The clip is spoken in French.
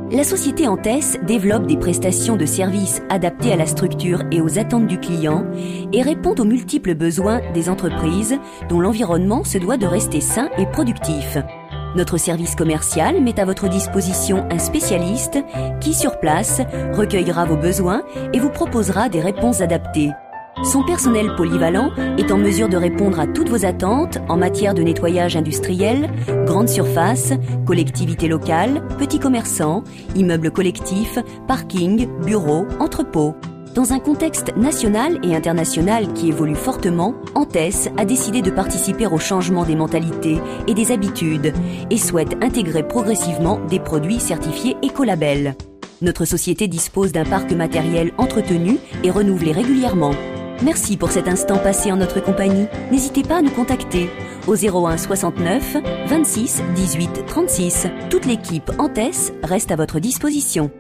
La société Antès développe des prestations de services adaptées à la structure et aux attentes du client et répond aux multiples besoins des entreprises dont l'environnement se doit de rester sain et productif. Notre service commercial met à votre disposition un spécialiste qui, sur place, recueillera vos besoins et vous proposera des réponses adaptées. Son personnel polyvalent est en mesure de répondre à toutes vos attentes en matière de nettoyage industriel, grande surface, collectivités locales, petits commerçants, immeubles collectifs, parking, bureaux, entrepôts. Dans un contexte national et international qui évolue fortement, Antès a décidé de participer au changement des mentalités et des habitudes et souhaite intégrer progressivement des produits certifiés écolabel. Notre société dispose d'un parc matériel entretenu et renouvelé régulièrement. Merci pour cet instant passé en notre compagnie. N'hésitez pas à nous contacter au 01 69 26 18 36. Toute l'équipe Antès reste à votre disposition.